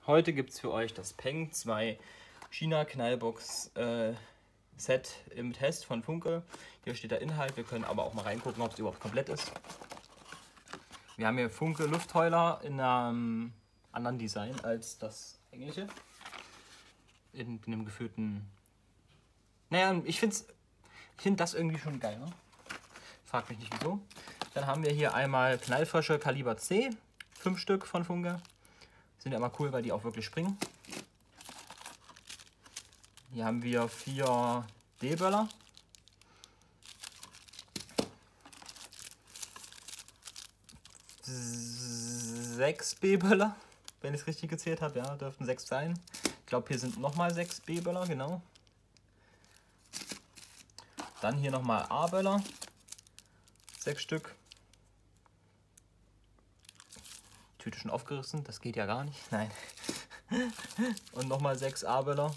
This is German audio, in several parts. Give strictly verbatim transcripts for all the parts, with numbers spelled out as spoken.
Heute gibt es für euch das Peng zwei China Knallbox äh, Set im Test von Funke. Hier steht der Inhalt, wir können aber auch mal reingucken, ob es überhaupt komplett ist. Wir haben hier Funke Luftheuler in einem anderen Design als das eigentliche. In, in einem geführten... Naja, ich finde ich find das irgendwie schon geil, ne? Frag mich nicht wieso. Dann haben wir hier einmal Knallfrische Kaliber C, fünf Stück von Funke. Sind ja immer cool, weil die auch wirklich springen. Hier haben wir vier D-Böller. Sechs B-Böller, wenn ich es richtig gezählt habe. Ja, dürften sechs sein. Ich glaube, hier sind nochmal sechs B-Böller, genau. Dann hier nochmal A-Böller. Sechs Stück. Tüte schon aufgerissen, das geht ja gar nicht. Nein. Und nochmal sechs A-Böller.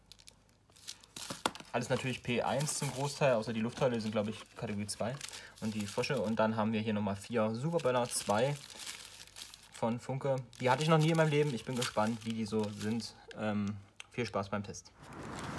Alles natürlich P eins zum Großteil, außer die Luftteile sind, glaube ich, Kategorie zwei. Und die Frische. Und dann haben wir hier nochmal vier Superböller, zwei von Funke. Die hatte ich noch nie in meinem Leben. Ich bin gespannt, wie die so sind. Ähm, viel Spaß beim Test.